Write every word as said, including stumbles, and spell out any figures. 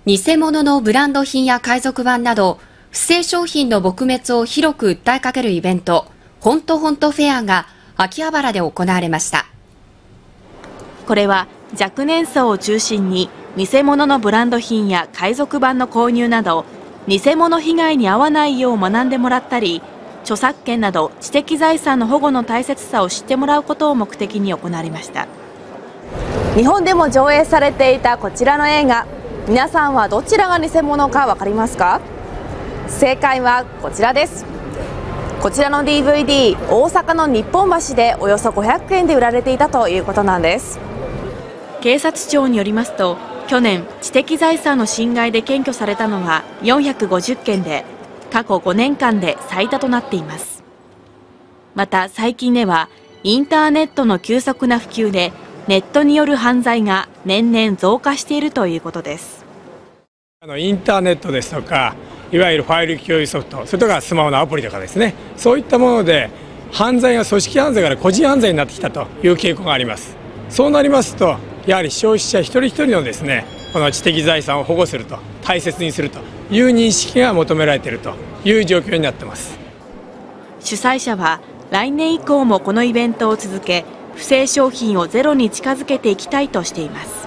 偽物のブランド品や海賊版など不正商品の撲滅を広く訴えかけるイベント、ほんとほんとフェアが秋葉原で行われました。 これは若年層を中心に偽物のブランド品や海賊版の購入など偽物被害に遭わないよう学んでもらったり、著作権など知的財産の保護の大切さを知ってもらうことを目的に行われました。 日本でも上映されていたこちらの映画、皆さんはどちらが偽物か分かりますか？正解はこちらです。こちらの ディーブイディー、大阪の日本橋でおよそごひゃくえんで売られていたということなんです。 警察庁によりますと、去年知的財産の侵害で検挙されたのはよんひゃくごじゅっけんで、過去ごねんかんで最多となっています。また最近ではインターネットの急速な普及でネットによる犯罪が年々増加しているということです。 あのインターネットですとか、いわゆるファイル共有ソフト、それとかスマホのアプリとかですね、そういったもので犯罪が組織犯罪から個人犯罪になってきたという傾向があります。そうなりますと、やはり消費者一人一人のですね、この知的財産を保護すると、大切にするという認識が求められているという状況になっています。 主催者は来年以降もこのイベントを続け、不正商品をゼロに近づけていきたいとしています。